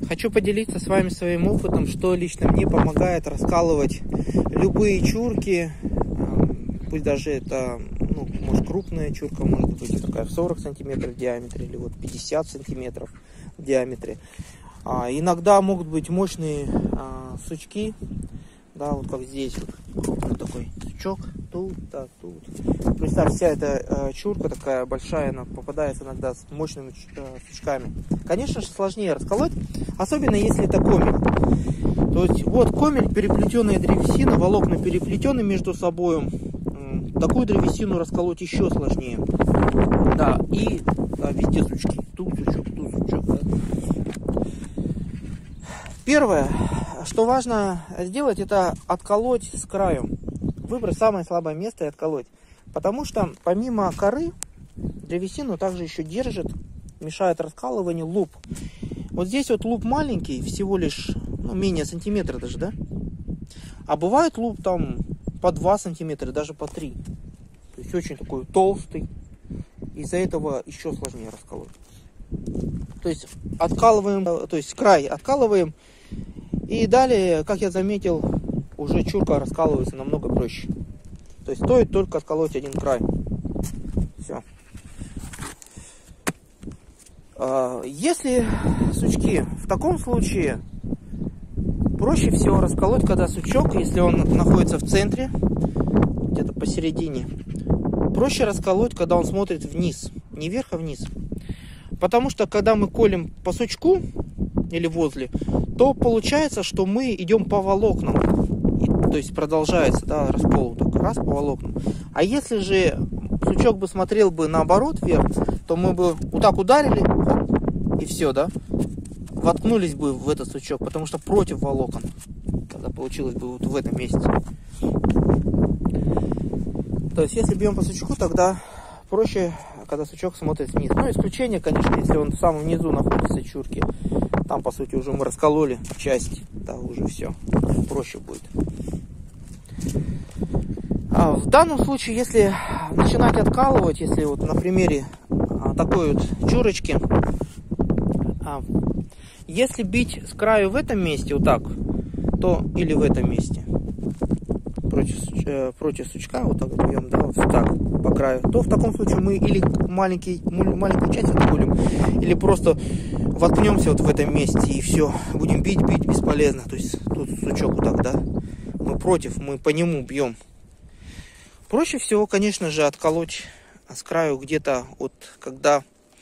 Хочу поделиться с вами своим опытом, что лично мне помогает раскалывать любые чурки. Пусть даже это, может, крупная чурка, может быть такая в 40 сантиметров в диаметре, или вот 50 сантиметров в диаметре. Иногда могут быть мощные сучки, да, вот как здесь, вот крупный такой сучок, тут. Представь, вся эта чурка такая большая, она попадается иногда с мощными сучками. Конечно же, сложнее расколоть, особенно если это комель. То есть вот комель, переплетенная древесина, волокна переплетены между собой. Такую древесину расколоть еще сложнее. Да, и везде сучки. Тут сучок, да. Первое, что важно сделать, это отколоть с краю. Выбрать самое слабое место и отколоть. Потому что помимо коры, древесину также еще держит, мешает раскалыванию луп. Вот здесь вот луп маленький, всего лишь менее сантиметра даже, да? А бывает луп там по 2 сантиметра, даже по 3. То есть очень такой толстый. Из-за этого еще сложнее расколоть. То есть откалываем, то есть край откалываем. И далее, как я заметил, уже чурка раскалывается намного проще. То есть стоит только отколоть один край. Все. Если сучки, в таком случае проще всего расколоть, когда сучок, если он находится в центре, где-то посередине, проще расколоть, когда он смотрит вниз, не вверх, а вниз. Потому что когда мы колем по сучку или возле, то получается, что мы идем по волокнам. То есть продолжается, да, раскол вот так, раз по волокнам. А если же сучок бы смотрел бы наоборот вверх, то мы бы вот так ударили, хоп, и все, да, воткнулись бы в этот сучок, потому что против волокон. Тогда получилось бы вот в этом месте. То есть если бьем по сучку, тогда проще, когда сучок смотрит вниз. Ну, исключение, конечно, если он в самом низу находится чурки. Там, по сути, уже мы раскололи часть, да, уже все, проще будет. В данном случае, если начинать откалывать, если вот на примере такой вот чурочки, если бить с краю в этом месте, вот так, то или в этом месте, против сучка, вот так бьем, да, вот так, по краю, то в таком случае мы или маленькую часть отколем, или просто воткнемся вот в этом месте и все, будем бить бесполезно. То есть тут сучок вот так, да, мы против, мы по нему бьем. Проще всего, конечно же, отколоть с краю где-то вот, когда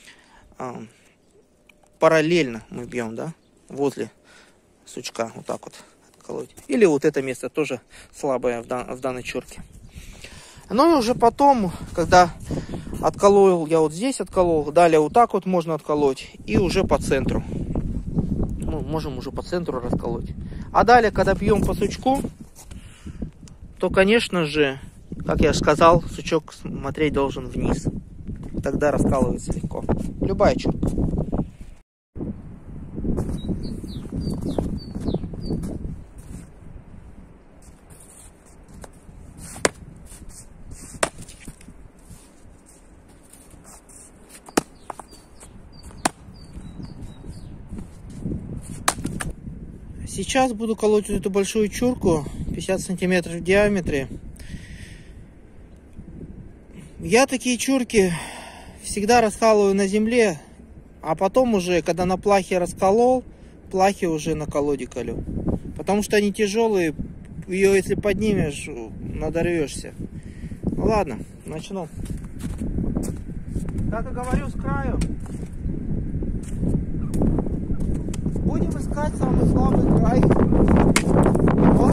параллельно мы бьем, да, возле сучка, вот так вот отколоть. Или вот это место тоже слабое в данной чурке. Но и уже потом, когда отколол, я вот здесь отколол, далее вот так вот можно отколоть и уже по центру. Ну, можем уже по центру расколоть. А далее, когда бьем по сучку, то, конечно же, как я сказал, сучок смотреть должен вниз. Тогда раскалывается легко. Любая чурка. Сейчас буду колоть эту большую чурку, 50 сантиметров в диаметре. Я такие чурки всегда раскалываю на земле, а потом уже, когда на плахе расколол, плахи уже на колоде колю. Потому что они тяжелые, ее если поднимешь, надорвешься. Ну ладно, начну. Как и говорю, с краю. Будем искать самый слабый край. Вот.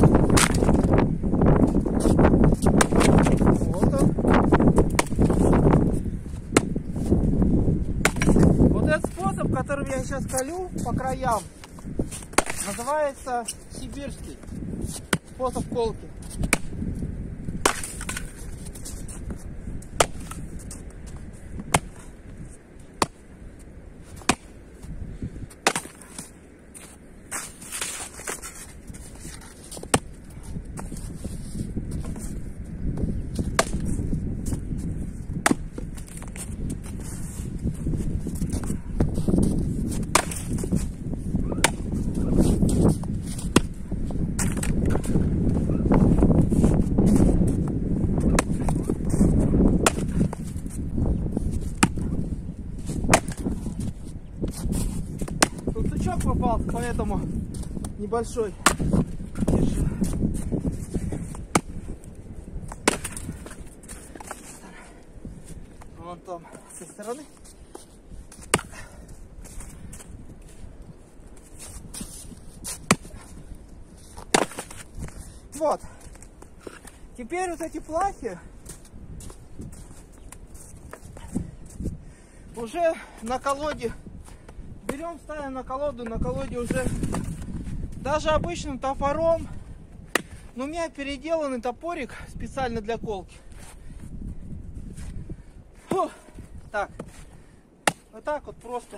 Вот он. Вот этот способ, которым я сейчас колю по краям, называется сибирский способ колки. крючок попался, поэтому небольшой. Держу. Вон там, с этой стороны. Вот. Теперь вот эти плахи уже на колоде берем, ставим на колоду. На колоде уже даже обычным топором. Но у меня переделанный топорик специально для колки. Фу. Так. Вот так вот просто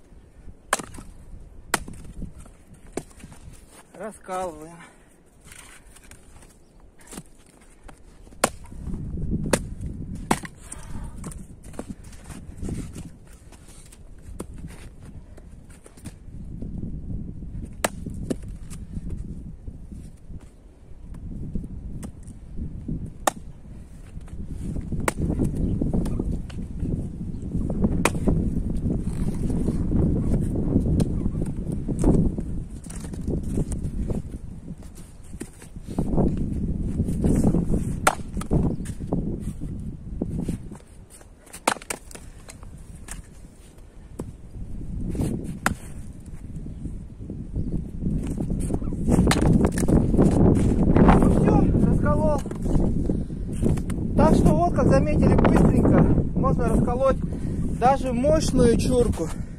раскалываем. Так что вот, как заметили, быстренько можно расколоть даже мощную чурку.